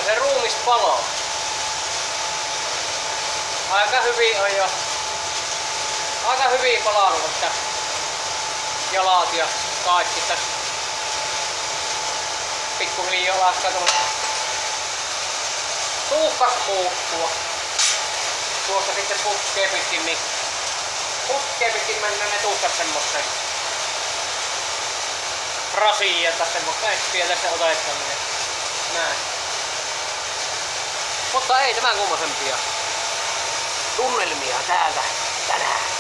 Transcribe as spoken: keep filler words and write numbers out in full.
se ruumis paloo. Aika hyvin on jo. Aika hyvin palannut, että jalat ja kaikki tässä. Pikkuhiljaa alkaa tuolla tuhkat puuttua. Tuosta sitten putkee pitkin, niin putkee pitkin mennään ne tuhkat semmoiseen rasiin ja tässä semmoista etsiä tässä otettaminen. Näin. Mutta ei tämän kummosempia tunnelmia täältä tänään.